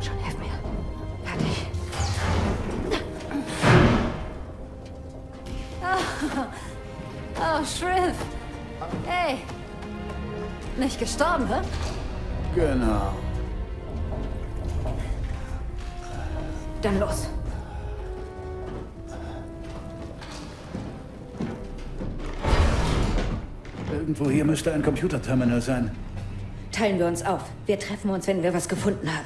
Schon, hilf mir. Fertig. Oh, Shriv. Hey. Nicht gestorben, hä? Genau. Dann los. Irgendwo hier müsste ein Computerterminal sein. Teilen wir uns auf. Wir treffen uns, wenn wir was gefunden haben.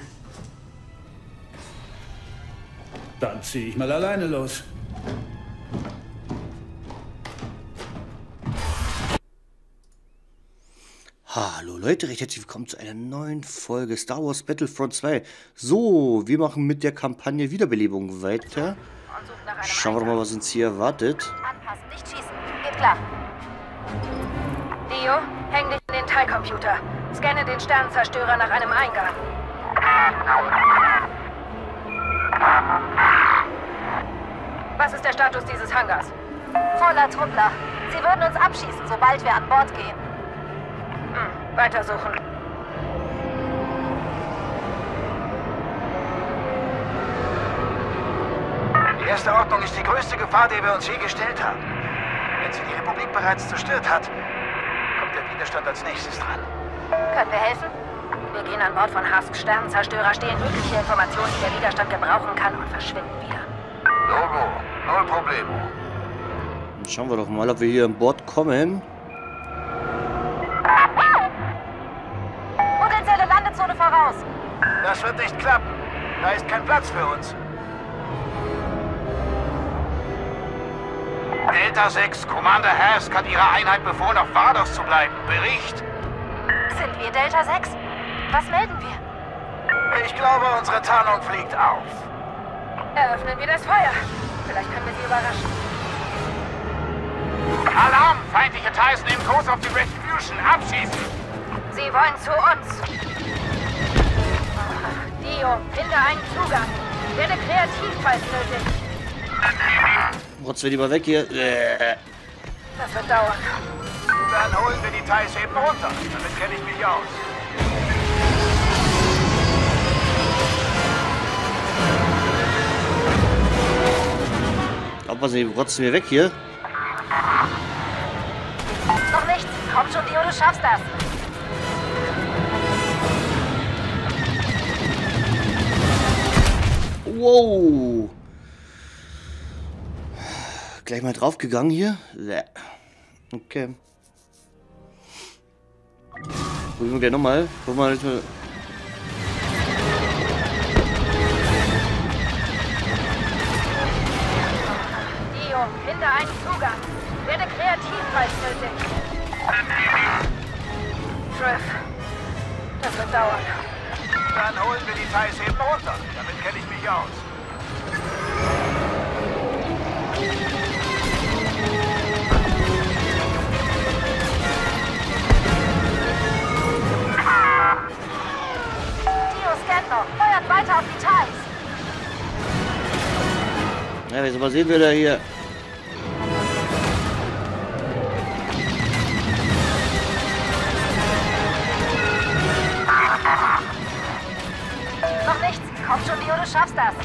Dann ziehe ich mal alleine los. Hallo Leute, recht herzlich willkommen zu einer neuen Folge Star Wars Battlefront 2. So, wir machen mit der Kampagne Wiederbelebung weiter. Schauen wir doch mal, was uns hier erwartet. Anpassen, nicht schießen. Geht klar. Dio, häng dich in den Teilcomputer. Scanne den Sternenzerstörer nach einem Eingang. Was ist der Status dieses Hangars? Voller Truppler. Sie würden uns abschießen, sobald wir an Bord gehen. Weitersuchen. Die erste Ordnung ist die größte Gefahr, der wir uns je gestellt haben. Wenn sie die Republik bereits zerstört hat, kommt der Widerstand als nächstes dran. Können wir helfen? Wir gehen an Bord von Husks Sternenzerstörer, stehlen mögliche Informationen, die der Widerstand gebrauchen kann, und verschwinden wieder. Logo, null Problemo. Dann schauen wir doch mal, ob wir hier an Bord kommen. Potenzielle Landezone voraus. Das wird nicht klappen. Da ist kein Platz für uns. Delta 6, Commander Hask hat ihrer Einheit befohlen, auf Vardos zu bleiben. Bericht. Sind wir Delta 6? Was melden wir? Ich glaube, unsere Tarnung fliegt auf. Eröffnen wir das Feuer. Vielleicht können wir sie überraschen. Alarm! Feindliche Tyson im Kurs auf die Retribution. Abschießen! Sie wollen zu uns. Dio, finde einen Zugang. Werde kreativ, falls nötig. Rotz wir lieber weg hier. Das wird dauern. Dann holen wir die Thais eben runter. Damit kenne ich mich aus. Aufpassen, die rotzen wir weg hier. Noch nichts. Komm schon, Dio, du schaffst das. Wow. Gleich mal draufgegangen hier. Okay. Probieren wir gleich nochmal. Gucken wir mal. Dio, finde einen Zugang. Werde kreativ, falls nötig. Triff, das wird dauern. Dann holen wir die Thais eben runter. Damit kenne ich mich aus. Dio scannt noch. Feuert weiter auf die Thais. Ja, jetzt mal sehen wir da hier. Noch nichts. Komm schon, Dio, du schaffst das.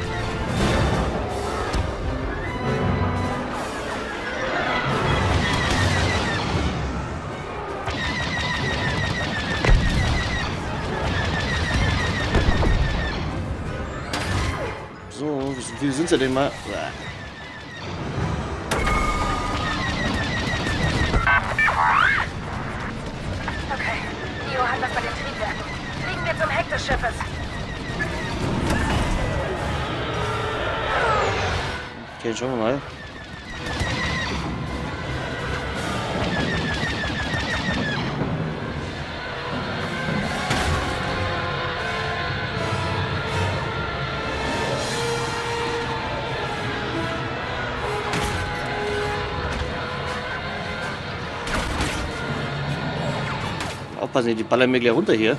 So, wie viel sind sie denn mal? Okay, Dio hat das bei den Triebwerken. Fliegen wir zum Heck des Schiffes. Okay, schauen wir mal. Aufpassen, die ballern mir gleich runter hier.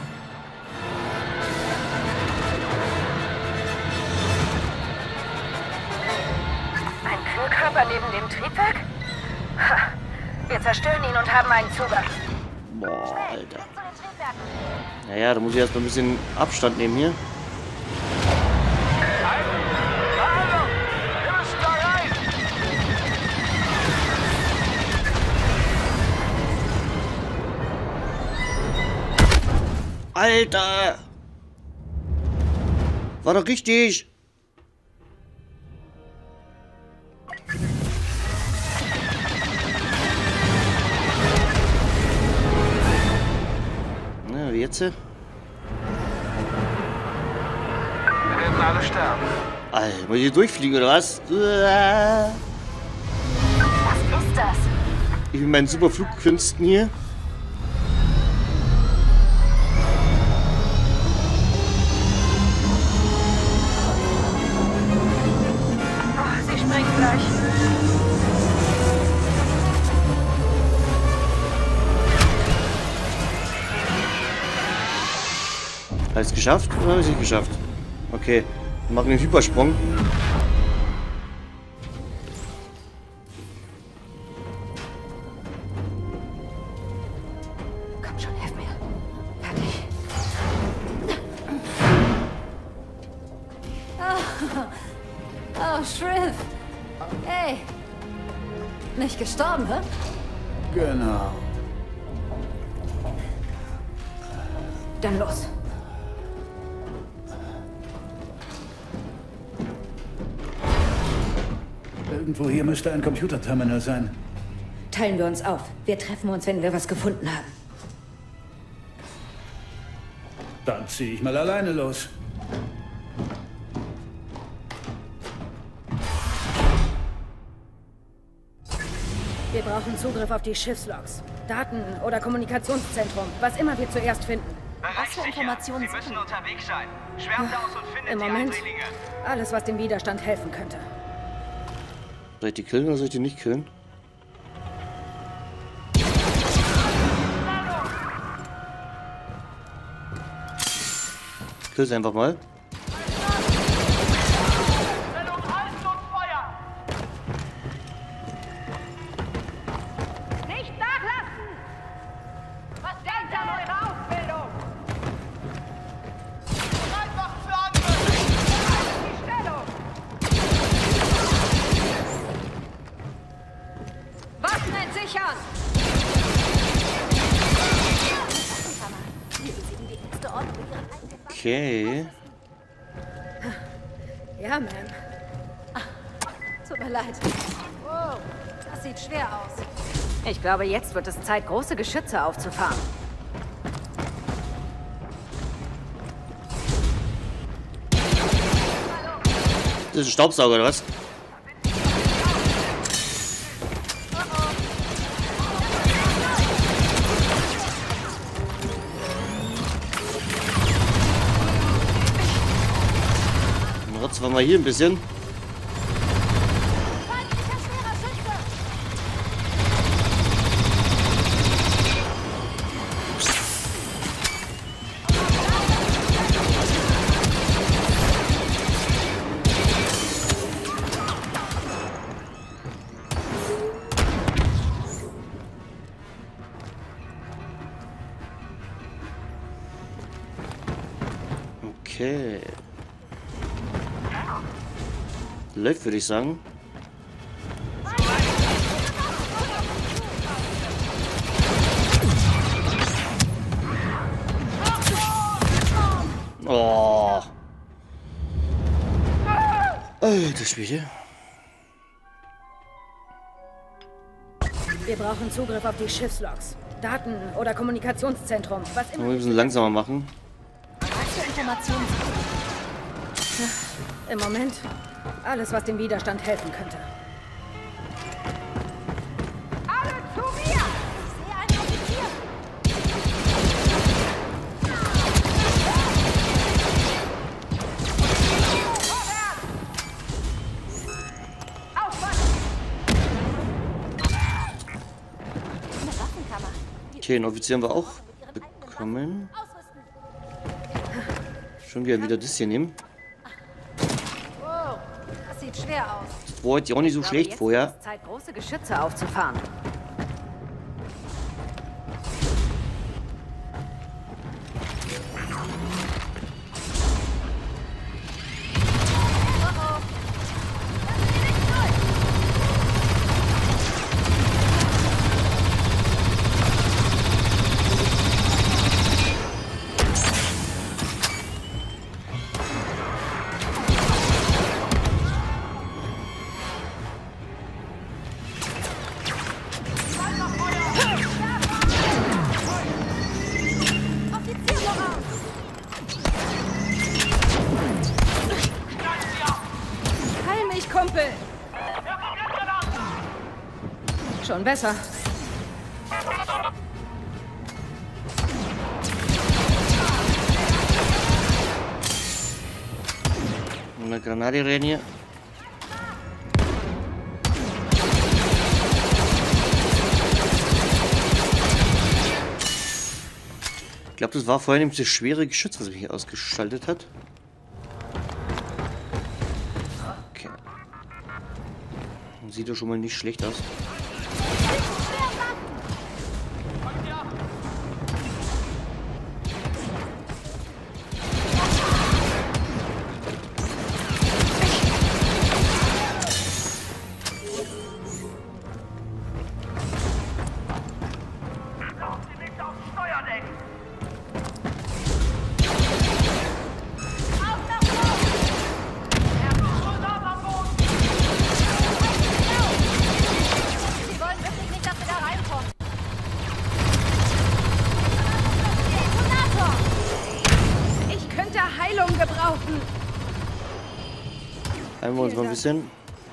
Ein Kühlkörper neben dem Triebwerk? Ha, wir zerstören ihn und haben einen Zugang. Boah, Alter. Zu den Triebwerken. Naja, da muss ich erst mal ein bisschen Abstand nehmen hier. Alter! War doch richtig! Na, wie jetzt? Wir werden alle sterben. Alter, muss ich hier durchfliegen oder was? Was ist das? Ich mit meinen super Flugkünsten hier. Sie springt gleich. Habe ich es geschafft oder habe ich es nicht geschafft? Okay, wir machen den Hypersprung. Komm schon, hilf mir. Fertig. Oh, Shriv. Hey. Nicht gestorben, hä? Genau. Dann los. Irgendwo hier müsste ein Computerterminal sein. Teilen wir uns auf. Wir treffen uns, wenn wir was gefunden haben. Dann ziehe ich mal alleine los. Wir brauchen Zugriff auf die Schiffslogs. Daten oder Kommunikationszentrum, was immer wir zuerst finden. Was für Informationen Sie müssen sind? unterwegs sein. Schwärmt aus und findet Im die Moment Eindringlinge. alles, was dem Widerstand helfen könnte. Soll ich die killen oder soll ich die nicht killen? Kill sie einfach mal. Nicht nachlassen! Was denkt ihr an eure Ausbildung? Einfach für andere! Die Stellung! Waffen entsichern! Okay. Ja, Ma'am. Tut mir leid. Wow, das sieht schwer aus. Ich glaube, jetzt wird es Zeit, große Geschütze aufzufahren. Das ist ein Staubsauger oder was? Dann rotzen wir mal hier ein bisschen. Okay. Läuft, würde ich sagen. Oh. Das Spiel hier. Wir brauchen Zugriff auf die Schiffslogs. Daten oder Kommunikationszentrum, was immer. Wir müssen langsamer machen. Was für Informationen sind? Im Moment alles, was dem Widerstand helfen könnte. Alle zu mir! Ich sehe einen Offizier. Aufpassen! Eine Waffenkammer. Okay, einen Offizier haben wir auch bekommen. Ausrüsten. Schon wieder das hier nehmen. Wow, das sieht schwer aus. Das war jetzt ja auch nicht so Ich glaube, schlecht jetzt vorher. wird es Zeit, große Geschütze aufzufahren. Schon besser. Eine Granate rein hier. Ich glaube, das war vorhin das schwere Geschütz, was mich hier ausgeschaltet hat. Okay. Sieht doch schon mal nicht schlecht aus. Heilen wir uns mal ein bisschen.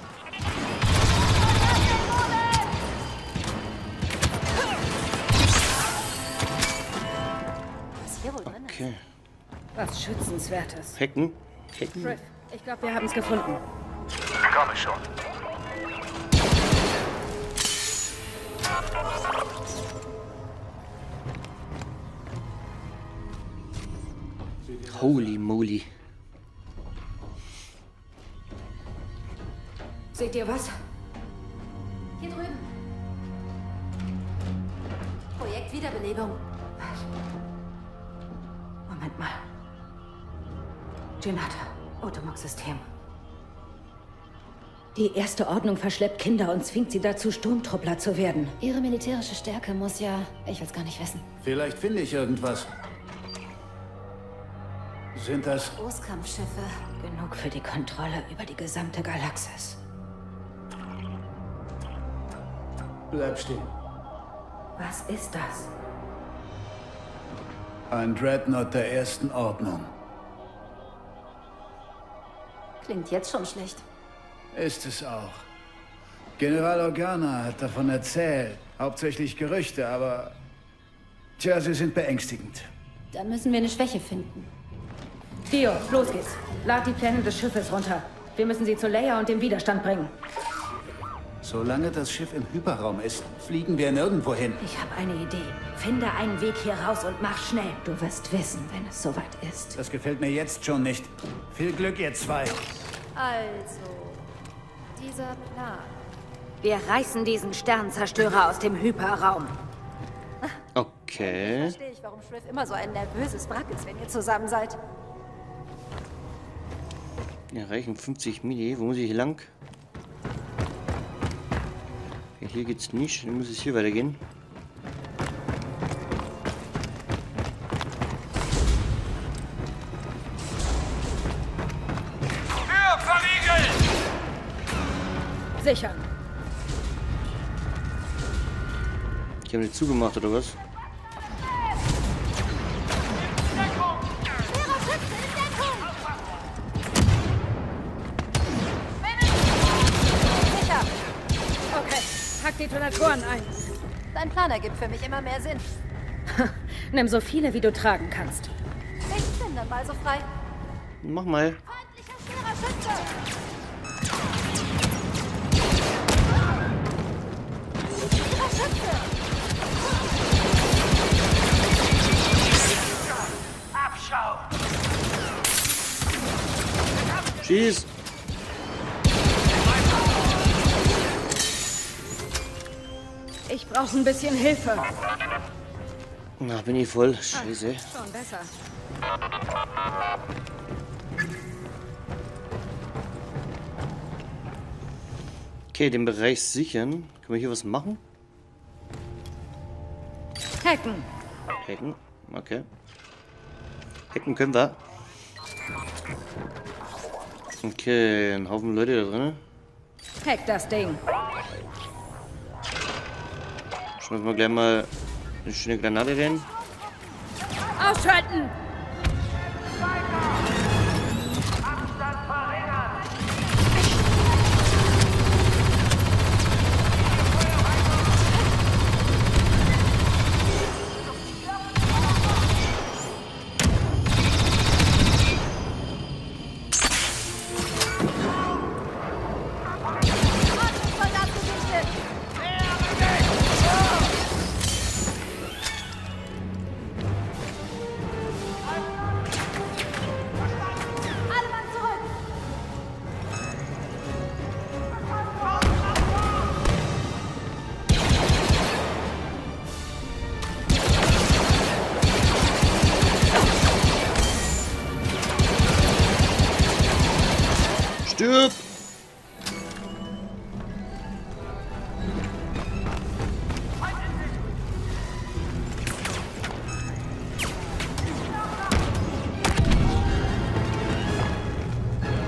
Okay. Was Schützenswertes. Hacken. Hacken. Griff, ich glaube, wir haben es gefunden. Komme schon. Holy moly. Seht ihr was? Hier drüben. Projekt Wiederbelebung. Moment mal. Djinat, Otomok-System. Die erste Ordnung verschleppt Kinder und zwingt sie dazu, Sturmtruppler zu werden. Ihre militärische Stärke muss ja... Ich will's gar nicht wissen. Vielleicht finde ich irgendwas. Sind das... Großkampfschiffe. Genug für die Kontrolle über die gesamte Galaxis. Bleib stehen. Was ist das? Ein Dreadnought der ersten Ordnung. Klingt jetzt schon schlecht. Ist es auch. General Organa hat davon erzählt. Hauptsächlich Gerüchte, aber... Tja, sie sind beängstigend. Dann müssen wir eine Schwäche finden. Dio, los geht's. Lad die Pläne des Schiffes runter. Wir müssen sie zu Leia und dem Widerstand bringen. Solange das Schiff im Hyperraum ist, fliegen wir nirgendwo hin. Ich habe eine Idee. Finde einen Weg hier raus und mach schnell. Du wirst wissen, wenn es soweit ist. Das gefällt mir jetzt schon nicht. Viel Glück, ihr zwei. Also, dieser Plan. Wir reißen diesen Sternzerstörer aus dem Hyperraum. Okay. Verstehe ich, warum Shriv immer so ein nervöses Brack ist, wenn ihr zusammen seid. Wir erreichen 50 Mini. Wo muss ich hier lang? Okay, hier geht's nicht. Dann muss es hier weitergehen. Tür verriegeln! Sichern. Die haben die zugemacht, oder was? Pack Detonatoren ein. Dein Plan ergibt für mich immer mehr Sinn. Nimm so viele, wie du tragen kannst. Ich bin dann mal so frei. Mach mal. Feindlicher schwerer Schütze! Schwerer Schütze! Abschau! Schieß! Ich brauche ein bisschen Hilfe. Na, bin ich voll. Scheiße. Schon besser. Okay, den Bereich sichern. Können wir hier was machen? Hacken. Hacken. Okay. Hacken können wir. Okay, ein Haufen Leute da drin. Hack das Ding. Schmeißen wir gleich mal eine schöne Granate rein. Ausschalten!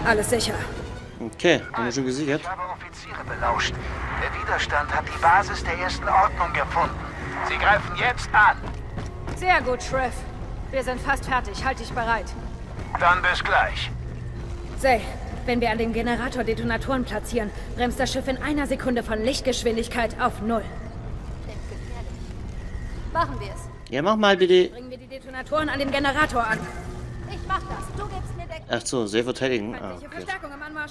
Alles sicher. Okay, haben wir schon gesichert. Ich habe Offiziere belauscht. Der Widerstand hat die Basis der ersten Ordnung gefunden. Sie greifen jetzt an. Sehr gut, Shriv. Wir sind fast fertig. Halt dich bereit. Dann bis gleich. Say, wenn wir an dem Generator Detonatoren platzieren, bremst das Schiff in einer Sekunde von Lichtgeschwindigkeit auf 0. Klingt gefährlich. Machen wir es. Ja, mach mal bitte. Bringen wir die Detonatoren an den Generator an. Ich mach das. Du gibst mir Deckung. Ach so, sehr verteidigen. Ah, Feindliche okay. Verstärkung im Anmarsch.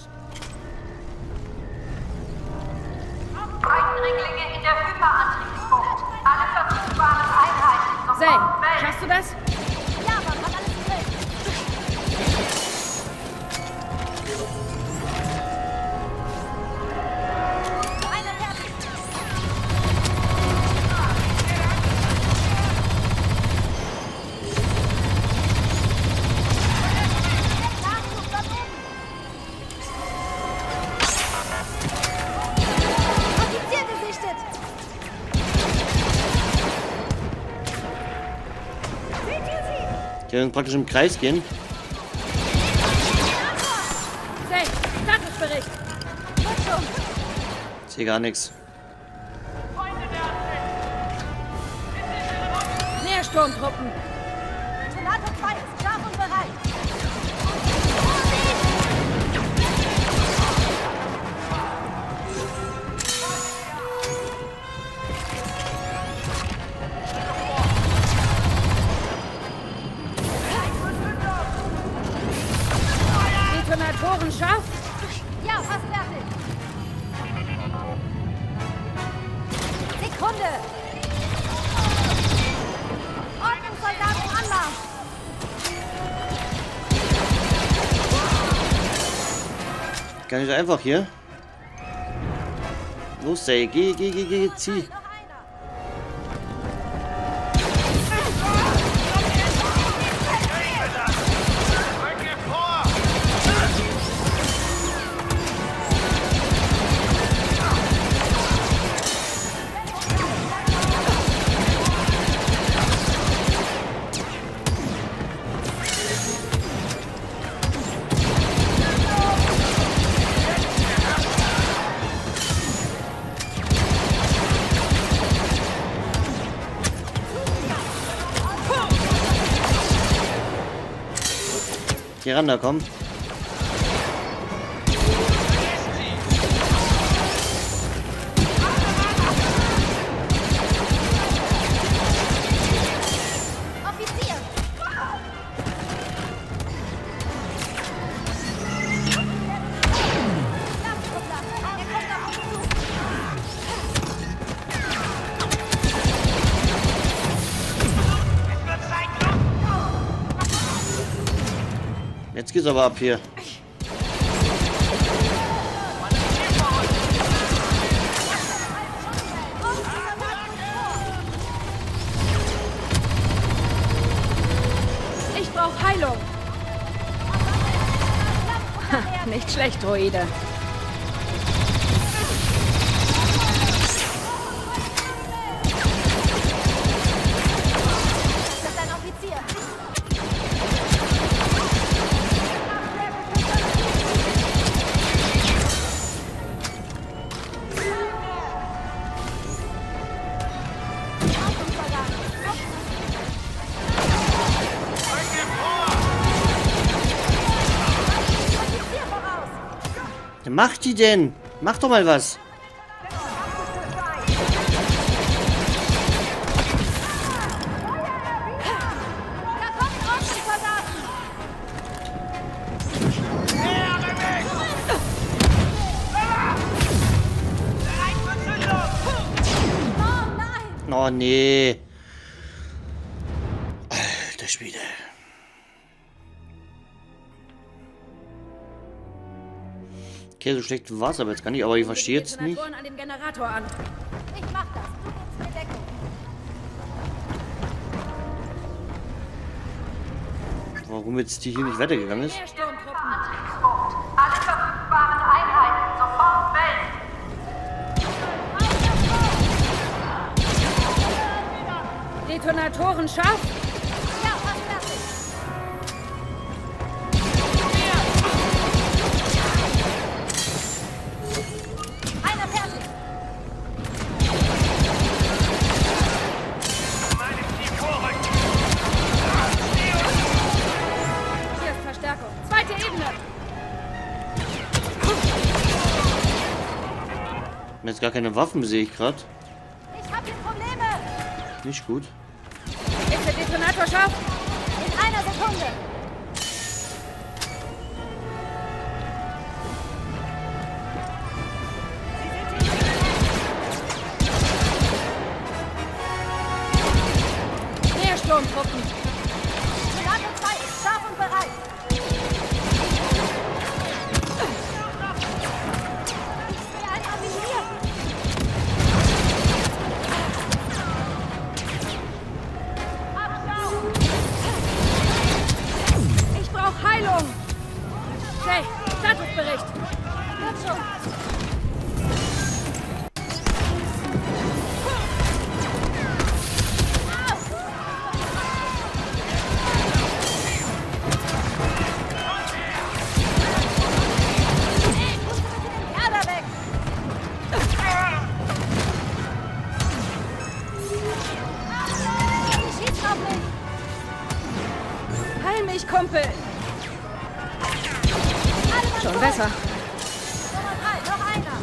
Eindringlinge in der Hyperantriebsbucht. Alle verfügbaren Einheiten Say, sofort melden. schaffst du das? Ja, man hat alles im Griff. Einer fertig. Nachschub dort oben. Offizier gesichtet. Seht ihr sie? Die werden praktisch im Kreis gehen. Say, Statusbericht. Wird schon. Ich sehe gar nichts. Nähersturmtruppen. Detonator 2 ist scharf und bereit. Detonatoren scharf. Ja, fast fertig. Sekunde. Ordnungssoldaten Anmarsch. Gar nicht einfach hier. Los, Say, geh, zieh. Noch einer. Geh ran, da komm. Offizier. Nachschubler. Er kommt auf uns zu. Jetzt geht's aber ab hier. Ich brauche Heilung. Ha, nicht schlecht, Droide. Das ist ein Offizier. Mach die denn? Mach doch mal was. Da kommen Ordnungssoldaten. Oh nein. Oh nee. Alter Schwede. Okay, so schlecht war es aber jetzt gar nicht, aber ich verstehe jetzt nicht. Detonatoren an dem Generator an. Ich mach das. Du gibst mir Deckung. Warum jetzt die hier nicht weitergegangen ist. Nähersturmtruppen. Antriebsbucht. Alle verfügbaren Einheiten sofort melden. Detonatoren scharf. Ja, fast fertig. Jetzt gar keine Waffen, sehe ich gerade. Ich habe hier Probleme. Nicht gut. Ist der Detonator scharf? In einer Sekunde. Mehr Sturmtruppen. Detonator 2 ist scharf und bereit. Ich sehe einen Aventurier. Ich brauche Heilung. Hey, Statusbericht. Wird schon. Heil mich, Kumpel. Schon besser. Nummer 3, noch einer.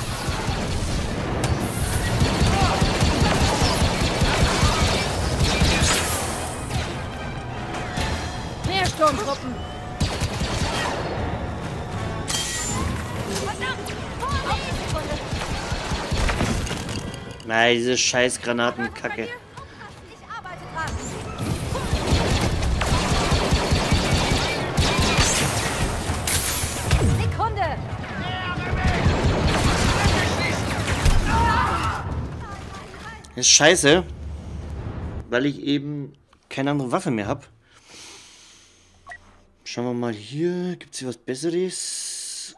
Mehr Sturmtruppen. Verdammt! Auf die Sekunde. Na, diese scheiß Granatenkacke. Ich arbeite dran. Sekunde. Das ist scheiße, weil ich eben keine andere Waffe mehr habe. Schauen wir mal hier. Gibt es hier was Besseres?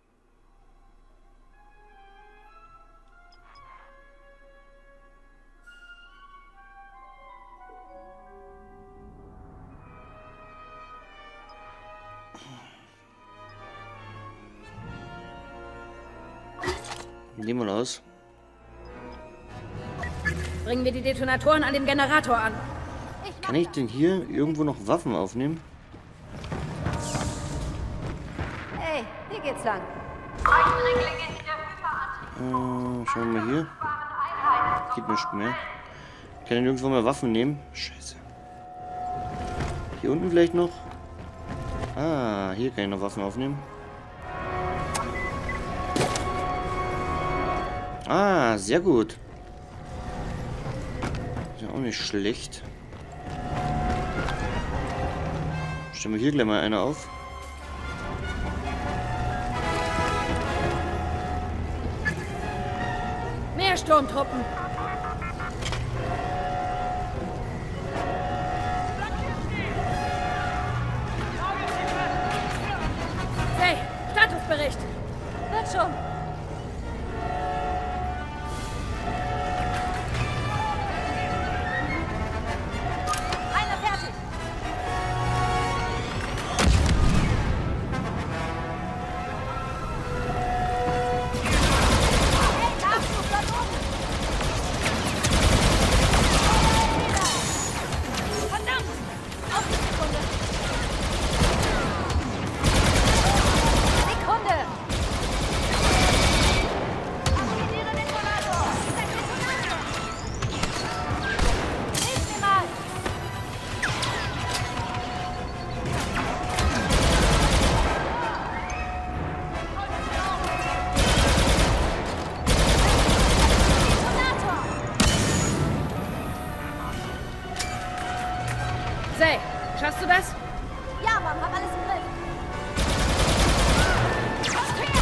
Nehmen wir aus. Bringen wir die Detonatoren an den Generator an. Kann ich denn hier irgendwo noch Waffen aufnehmen? Hey, hier geht's lang. Schauen wir mal hier. Geht nicht mehr. Kann ich nirgendwo mehr Waffen nehmen? Scheiße. Hier unten vielleicht noch? Ah, hier kann ich noch Waffen aufnehmen. Ah, sehr gut. Ist ja auch nicht schlecht. Stellen wir hier gleich mal eine auf. Mehr Sturmtruppen. Hey, Statusbericht. Wird schon. Einer fertig. Hey, Nachschub dort oben. Verdammt! Auf die Sekunde. Sekunde. Aktiviere Detonator. Der Detonator. Hilf mir mal. Detonator. Say, schaffst du das? Ja, Mann, hab alles im Griff. Kommt her!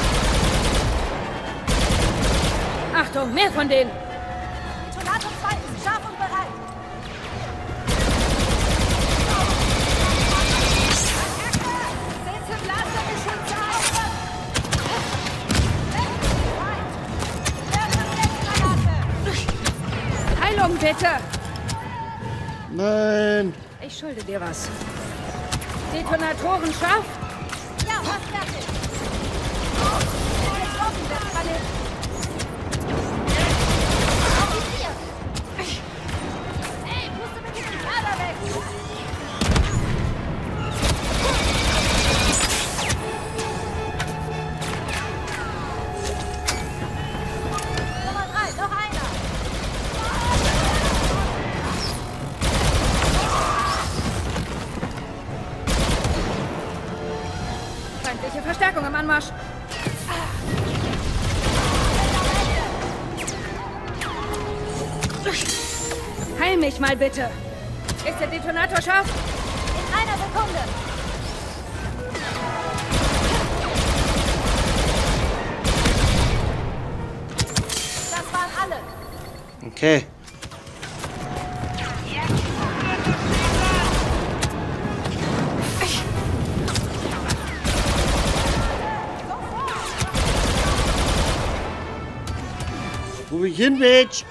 Achtung, mehr von denen. Detonator 2 ist scharf und bereit. Setze Blastergeschütze auf! Heilung, bitte. Nein! Ich schulde dir was. Detonatoren scharf? Ja, fast fertig. Getroffen, das kann ich. Avisiert. Hey, puste mit diesem Kader weg. Feindliche Verstärkung im Anmarsch. Heil mich mal bitte. Ist der Detonator scharf? In einer Sekunde. Das waren alle. Okay. Wo bin ich hin, Bitch?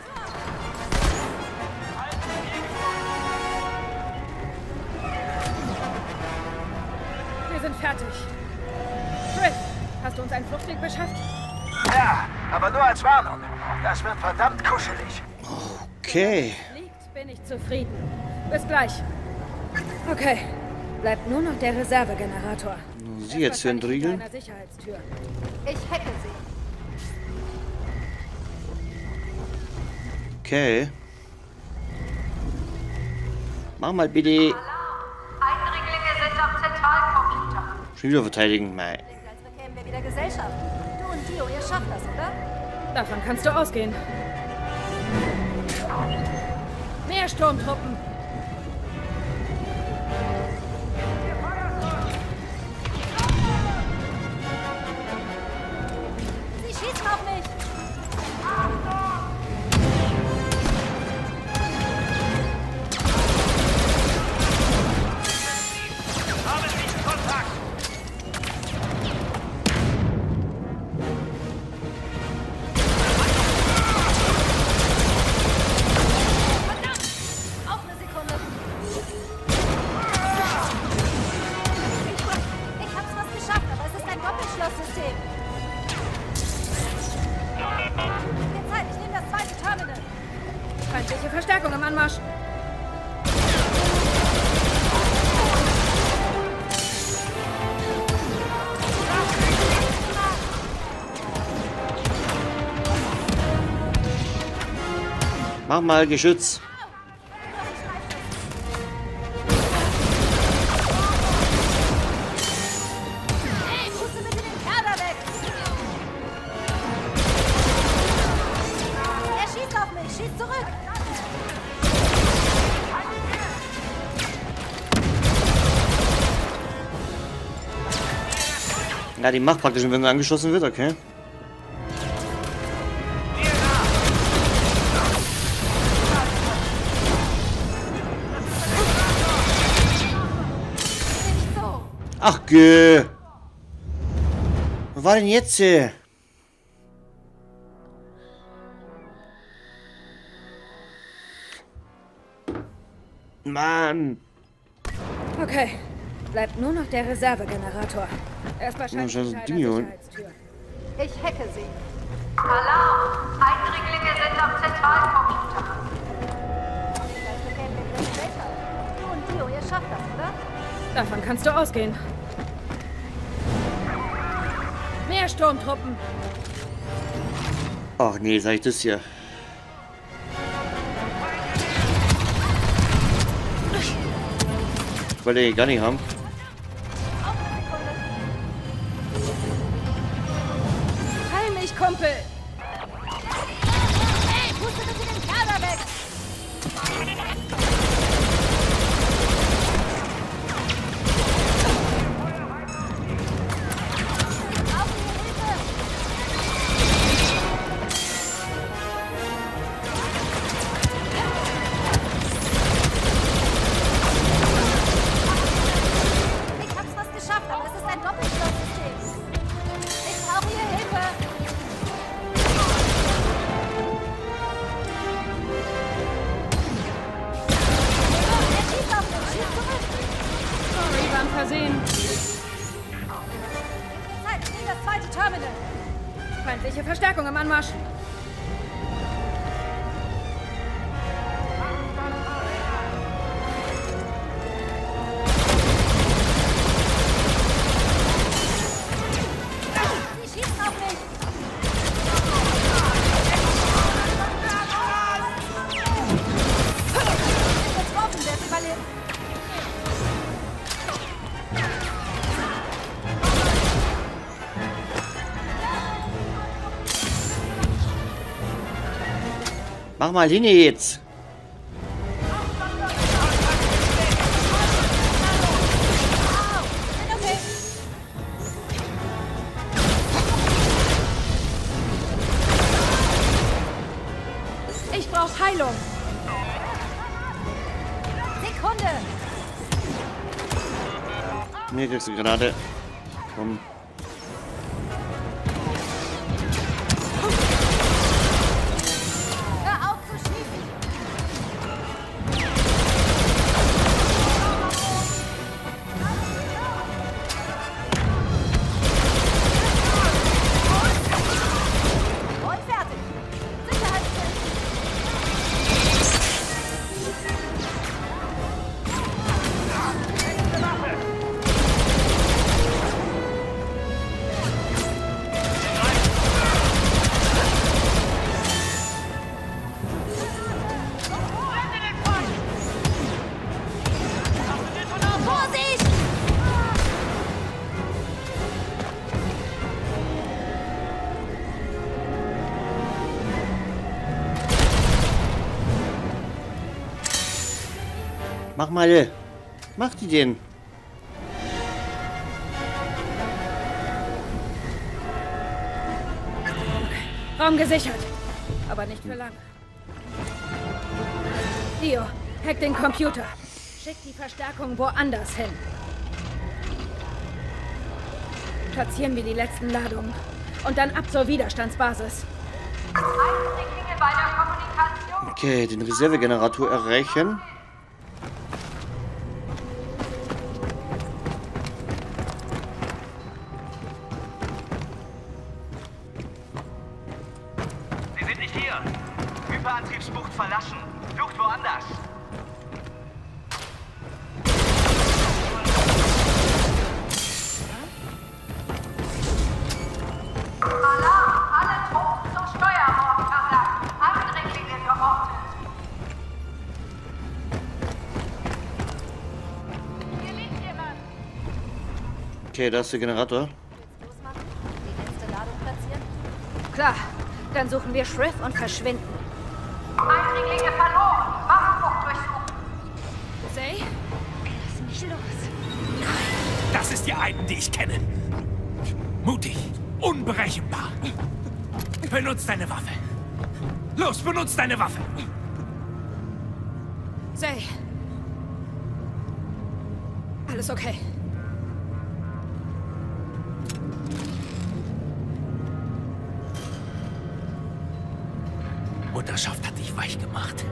Wir sind fertig. Chris, hast du uns einen Fluchtweg beschafft? Ja, aber nur als Warnung. Das wird verdammt kuschelig. Okay. Liegt, bin ich zufrieden. Bis gleich. Okay. Bleibt nur noch der Reservegenerator. Sie jetzt für entriegeln. Einer Sicherheitstür. Ich hacke sie. Okay. Mach mal bitte. Eindringlinge sind am Zentralcomputer. Schon wieder verteidigen. Nein. Klingt, als bekämen wir wieder Gesellschaft. Du und Dio, ihr schafft das, oder? Davon kannst du ausgehen. Mehr Sturmtruppen. Sie schießen auf mich. Auf eine Sekunde. Ich hab's fast geschafft, aber es ist ein Doppelschlosssystem. Jetzt halt, ich nehme das zweite Terminal. Feindliche Verstärkung im Anmarsch. Mach mal Geschütz. Hey, puste bitte den Kerl da weg. Er schießt auf mich, schießt zurück. Ja, die macht praktisch, wenn er angeschossen wird, okay. Nicht so. Ach, geh. Was war denn jetzt hier? Mann. Okay. Bleibt nur noch der Reservegenerator. Er ist wahrscheinlich scheiße, hinter Ding einer hier unten. Sicherheitstür. Ich hacke sie. Alarm! Eindringlinge sind am Zentralcomputer. Klingt, als bekämen wir wieder Gesellschaft. Du und Dio, ihr schafft das, oder? Davon kannst du ausgehen. Mehr Sturmtruppen. Ach nee, sag ich das hier. Weil die gar nicht haben. Auf eine Sekunde. Heil mich, Kumpel. Hey, puste bitte den Kerl da weg. Wir brauchen hier Hilfe. Ich hab's fast geschafft, aber es ist ein Doppelschlosssystem. Ich brauche hier Hilfe. Er schießt auf mich, schießt zurück. Sorry, beim Versehen. Zeit, ich nehme das zweite Terminal. Feindliche Verstärkung im Anmarsch. Sie schießen auf mich. Getroffen, wer überlebt. Mach mal hin jetzt. Ich brauche Heilung. Sekunde. Mir kriegst du gerade. Komm. Hör auf zu schießen. Und fertig. Sicherheitsschild. Vorsicht! Mach mal. Mach die denn. Raum gesichert. Aber nicht für lange. Dio, hack den Computer. Schick die Verstärkung woanders hin. Platzieren wir die letzten Ladungen. Und dann ab zur Widerstandsbasis. Eindringlinge bei der Kommunikation. Okay, den Reservegenerator erreichen. Sie sind nicht hier. Hyperantriebsbucht verlassen. Flucht woanders. Alarm! Alle Truppen zur Steuermordkammer. Eindringlinge geortet. Hier liegt jemand. Okay, da ist der Generator. Losmachen. Die letzte Ladung platzieren. Klar, dann suchen wir Shriff und verschwinden. Eindringlinge verloren. Waffenbucht durchsuchen. Say? Lass mich los. Das ist die Aiden, die ich kenne. Mutig, unberechenbar. Benutzt deine Waffe. Los, benutzt deine Waffe. Say. Alles okay. Mutterschaft hat dich weich gemacht.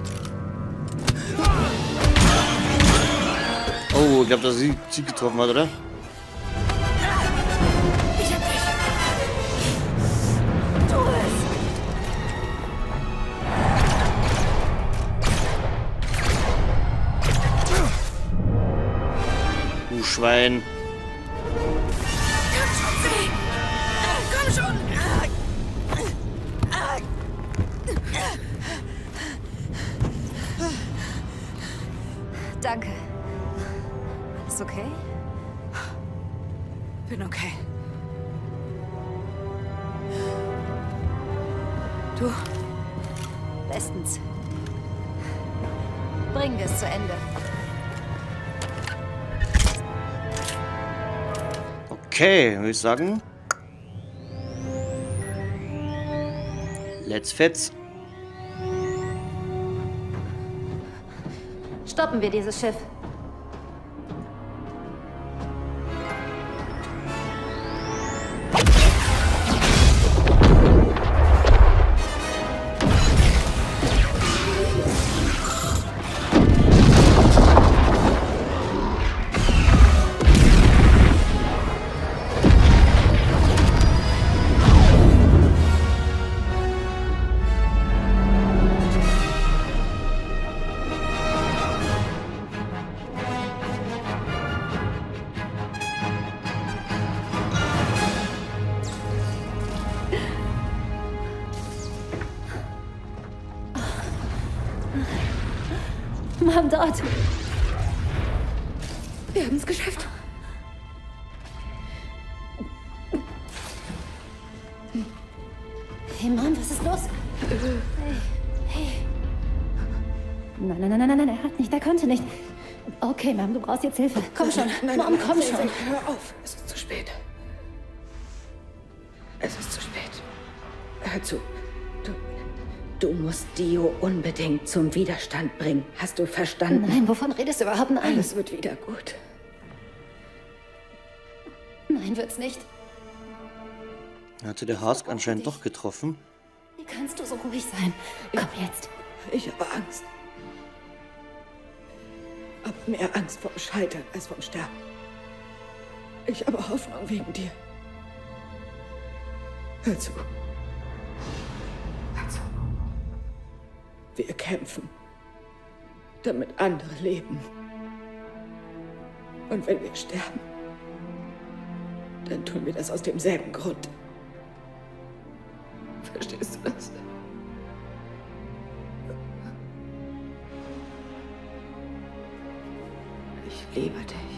Oh, ich glaube, dass sie getroffen hat, oder? Ich hab dich. Tu es! Du Schwein. Komm schon! Danke. Alles okay? Bin okay. Du? Bestens. Bringen wir es zu Ende. Okay, würde ich sagen. Let's fetz. Stoppen wir dieses Schiff. Mann, dort. Wir haben es geschafft. Hey Mann, was ist los? Hey. Nein, nein, nein, nein, nein, er hat nicht, er könnte nicht. Okay, Mom, du brauchst jetzt Hilfe. Komm schon, Mom, komm schon. Hör auf, es ist zu spät. Es ist zu spät. Hör zu. Du musst Dio unbedingt zum Widerstand bringen. Hast du verstanden? Nein, wovon redest du überhaupt? Nein. Alles wird wieder gut. Nein, wird's nicht. Hatte der Hask anscheinend doch getroffen. Wie kannst du so ruhig sein? Komm jetzt. Ich habe Angst. Aber mehr Angst vorm Scheitern als vorm Sterben. Ich habe Hoffnung wegen dir. Hör zu. Hör zu. Wir kämpfen, damit andere leben. Und wenn wir sterben, dann tun wir das aus demselben Grund. Verstehst du das? Ich liebe dich.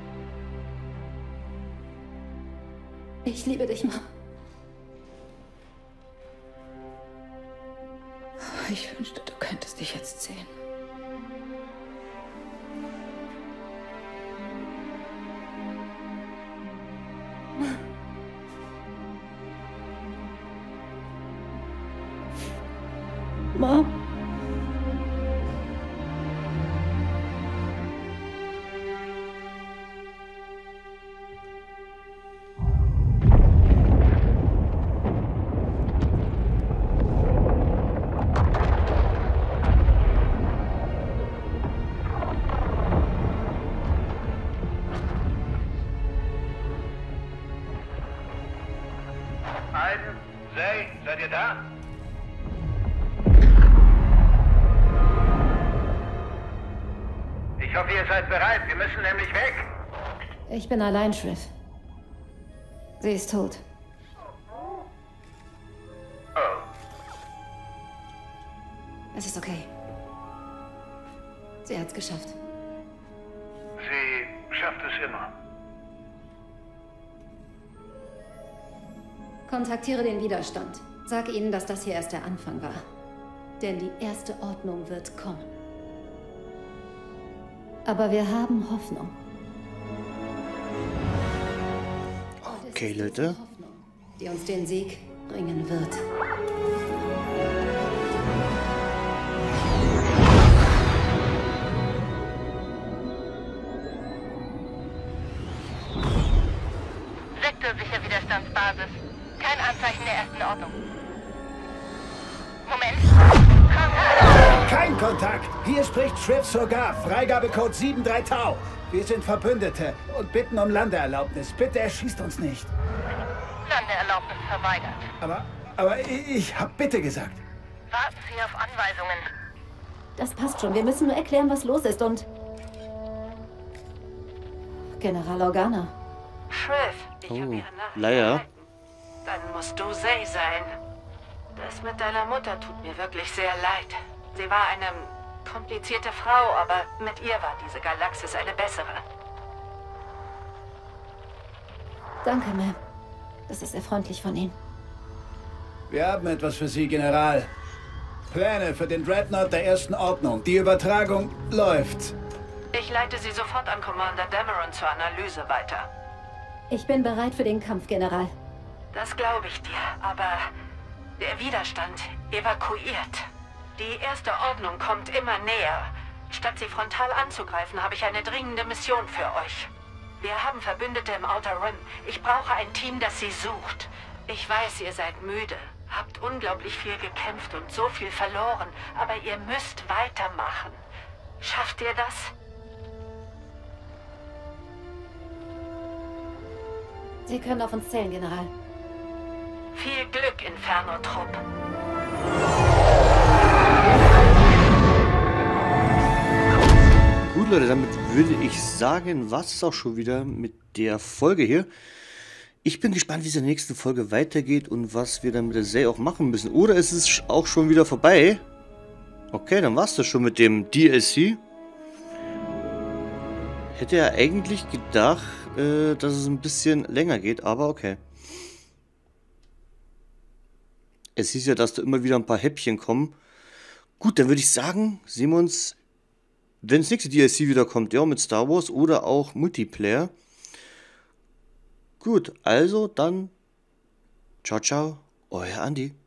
Ich liebe dich, Mom. Ich wünschte, du könntest dich jetzt sehen. Mom. Aiden, Zay, seid ihr da? Ich hoffe, ihr seid bereit. Wir müssen nämlich weg. Ich bin allein, Shriv. Sie ist tot. Oh. Es ist okay. Sie hat's geschafft. Sie schafft es immer. Kontaktiere den Widerstand. Sag ihnen, dass das hier erst der Anfang war. Denn die erste Ordnung wird kommen. Aber wir haben Hoffnung. Okay, Leute. Hoffnung, die uns den Sieg bringen wird. Sektorsicher Widerstandsbasis. Kein Anzeichen der ersten Ordnung. Moment. Kontakt! Kein Kontakt! Hier spricht Shriv Sorgar, Freigabecode 73 Tau. Wir sind Verbündete und bitten um Landeerlaubnis. Bitte erschießt uns nicht. Landeerlaubnis verweigert. Aber ich hab bitte gesagt. Warten Sie auf Anweisungen. Das passt schon. Wir müssen nur erklären, was los ist und... General Organa. Shriv, ich habe Oh, Ihre Nachricht Leia. erhalten. Dann musst du Zay sein. Das mit deiner Mutter tut mir wirklich sehr leid. Sie war eine komplizierte Frau, aber mit ihr war diese Galaxis eine bessere. Danke, Ma'am. Das ist sehr freundlich von Ihnen. Wir haben etwas für Sie, General. Pläne für den Dreadnought der ersten Ordnung. Die Übertragung läuft. Ich leite sie sofort an Commander Dameron zur Analyse weiter. Ich bin bereit für den Kampf, General. Das glaube ich dir, aber der Widerstand evakuiert. Die erste Ordnung kommt immer näher. Statt sie frontal anzugreifen, habe ich eine dringende Mission für euch. Wir haben Verbündete im Outer Rim. Ich brauche ein Team, das sie sucht. Ich weiß, ihr seid müde, habt unglaublich viel gekämpft und so viel verloren, aber ihr müsst weitermachen. Schafft ihr das? Sie können auf uns zählen, General. Viel Glück, Inferno-Trupp. Gut, Leute, damit würde ich sagen, war es auch schon wieder mit der Folge hier. Ich bin gespannt, wie es in der nächsten Folge weitergeht und was wir dann mit der Serie auch machen müssen. Oder ist es auch schon wieder vorbei? Okay, dann war es das schon mit dem DLC. Hätte ja eigentlich gedacht, dass es ein bisschen länger geht, aber okay. Es hieß ja, dass da immer wieder ein paar Häppchen kommen. Gut, dann würde ich sagen, sehen wir uns, wenn das nächste DLC wiederkommt, ja, mit Star Wars oder auch Multiplayer. Gut, also dann, ciao, ciao, euer Andi.